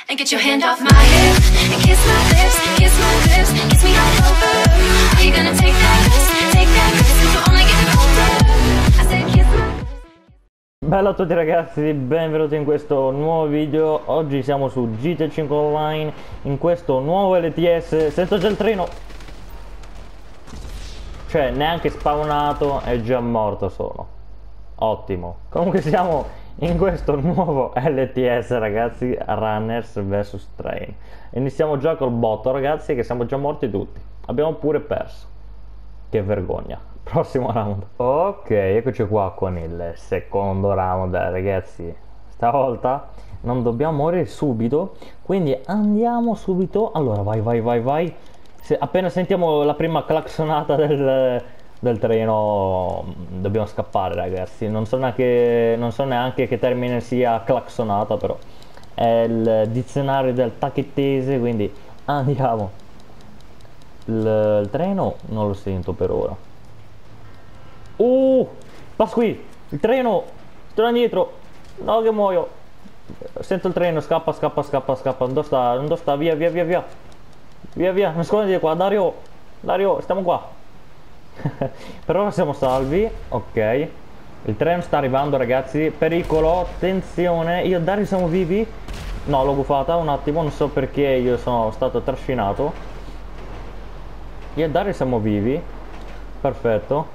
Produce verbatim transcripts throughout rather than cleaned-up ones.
And get your hand off my hip and kiss my lips, kiss my lips, kiss me all over. Are you gonna take that risk, take that risk, 'cause we're only getting older. I said kiss my lips. Bella a tutti ragazzi, benvenuti in questo nuovo video. Oggi siamo su G T A cinque Online, in questo nuovo L T S. Sento già il treno, cioè neanche spawnato, è già morto solo. Ottimo. Comunque siamo in questo nuovo L T S ragazzi, Runners versus Train. Iniziamo già col botto ragazzi, che siamo già morti tutti. Abbiamo pure perso. Che vergogna. Prossimo round. Ok, eccoci qua con il secondo round ragazzi. Stavolta non dobbiamo morire subito, quindi andiamo subito. Allora vai vai vai vai. Se appena sentiamo la prima claxonata del, del treno dobbiamo scappare ragazzi. Non so neanche, non so neanche che termine sia claxonata, però è il dizionario del tacchettese, quindi andiamo. Il, il treno non lo sento per ora. Uh, passa qui, il treno, torna indietro, no che muoio. Sento il treno, scappa, scappa, scappa, scappa. Dove sta? Dove sta? Via, via, via, via. Via, via, nasconditi qua, Dario. Dario, stiamo qua. Per ora siamo salvi, ok. Il treno sta arrivando ragazzi, pericolo, attenzione. Io e Dario siamo vivi? No, l'ho buffata un attimo, non so perché io sono stato trascinato. Io e Dario siamo vivi, perfetto.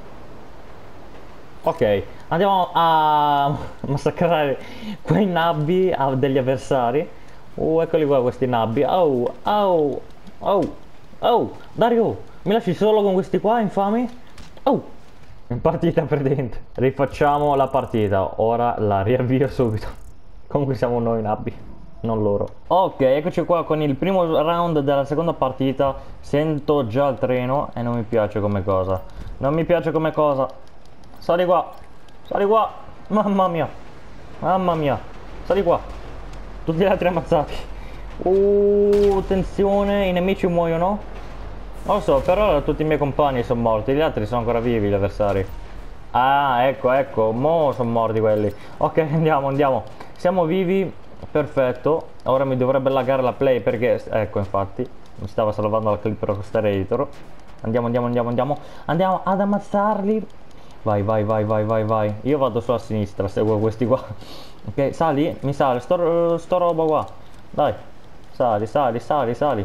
Ok, andiamo a massacrare quei nabbi degli avversari. Uh, eccoli qua questi nabbi. Oh, oh, oh, oh, Dario, mi lasci solo con questi qua infami? Oh, in partita perdente. Rifacciamo la partita, ora la riavvio subito. Comunque siamo noi nabbi, non loro. Ok, eccoci qua con il primo round della seconda partita. Sento già il treno e non mi piace come cosa. Non mi piace come cosa. Sali qua, sali qua, mamma mia, mamma mia, sali qua, tutti gli altri ammazzati. Uh, attenzione, i nemici muoiono. Non lo so, per ora tutti i miei compagni sono morti, gli altri sono ancora vivi, gli avversari. Ah, ecco, ecco, mo sono morti quelli. Ok, andiamo, andiamo, siamo vivi, perfetto. Ora mi dovrebbe laggare la play perché, ecco infatti, mi stava salvando la clip Rockstar Editor. Andiamo, andiamo, andiamo, andiamo, andiamo ad ammazzarli. Vai, vai, vai, vai, vai, vai. Io vado sulla sinistra, seguo questi qua. Ok, sali, mi sale, sto, sto roba qua. Dai, sali, sali, sali, sali.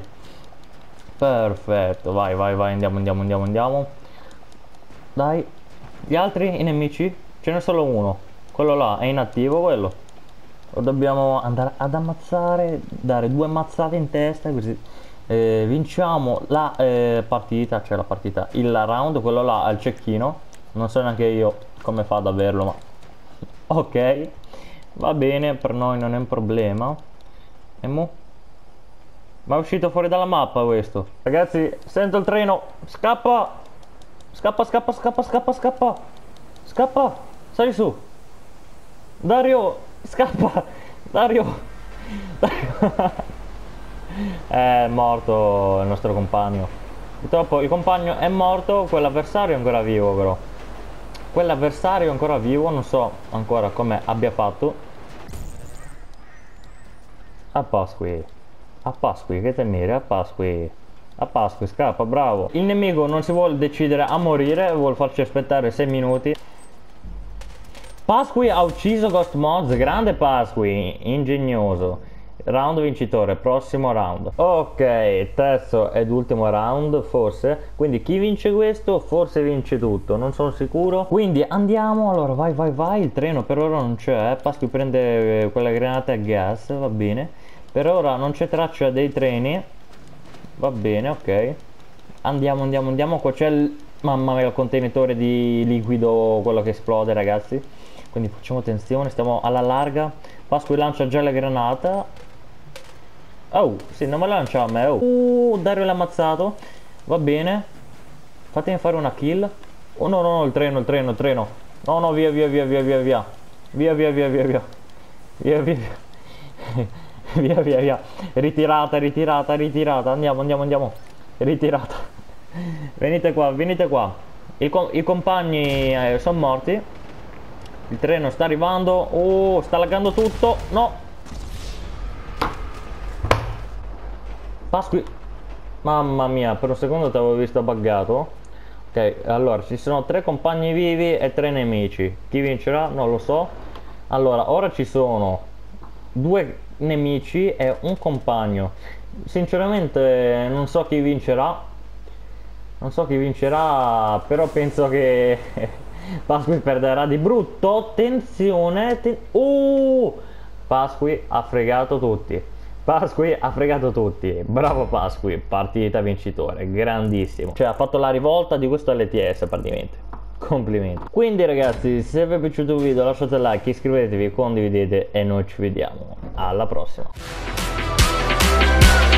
Perfetto, vai, vai, vai, andiamo, andiamo, andiamo, andiamo. Dai. Gli altri, i nemici? Ce n'è solo uno. Quello là, è inattivo quello. Lo dobbiamo andare ad ammazzare, dare due ammazzate in testa, così eh, vinciamo la eh, partita, cioè la partita, il round, quello là al cecchino. Non so neanche io come fa ad averlo, ma ok, va bene, per noi non è un problema. E mo? Ma è uscito fuori dalla mappa questo. Ragazzi, sento il treno, scappa, scappa, scappa, scappa, scappa, scappa, scappa, sali su. Dario, scappa, Dario, Dario. È morto il nostro compagno. Purtroppo il compagno è morto, quell'avversario è ancora vivo però. Quell'avversario è ancora vivo, non so ancora come abbia fatto. A Pasqui, a Pasqui, che tenere, a Pasqui, a Pasqui, scappa, bravo. Il nemico non si vuole decidere a morire, vuole farci aspettare sei minuti. Pasqui ha ucciso Ghost Mods, grande Pasqui, ingegnoso. Round vincitore, prossimo round. Ok, terzo ed ultimo round forse. Quindi chi vince questo forse vince tutto, non sono sicuro. Quindi andiamo, allora vai vai vai. Il treno per ora non c'è, Pasqui prende quella granata a gas, va bene. Per ora non c'è traccia dei treni. Va bene, ok. Andiamo, andiamo, andiamo. Qua c'è il, mamma mia, il contenitore di liquido, quello che esplode ragazzi. Quindi facciamo attenzione, stiamo alla larga. Pasqui lancia già la granata. Oh, sì, non me la lancia a me, oh. Uh, Dario l'ha ammazzato. Va bene. Fatemi fare una kill. Oh no, no, no, il treno, il treno, il treno. No, no, via, via, via, via, via, via. Via, via, via, via, via. Via, via, via. Via, via, via. Ritirata, ritirata, ritirata. Andiamo, andiamo, andiamo. Ritirata. Venite qua, venite qua. I, com i compagni eh, sono morti. Il treno sta arrivando. Oh, sta laggando tutto. No. Pasqui. Mamma mia, per un secondo ti avevo visto buggato. Ok, allora ci sono tre compagni vivi e tre nemici. Chi vincerà? Non lo so. Allora, ora ci sono due nemici e un compagno. Sinceramente non so chi vincerà. Non so chi vincerà, però penso che Pasqui perderà di brutto. Attenzione, ten... uh! Pasqui ha fregato tutti. Pasqui ha fregato tutti. Bravo Pasqui, partita vincitore, grandissimo. Cioè ha fatto la rivolta di questo L T S praticamente. Complimenti. Quindi ragazzi, se vi è piaciuto il video lasciate like, iscrivetevi, condividete e noi ci vediamo alla prossima.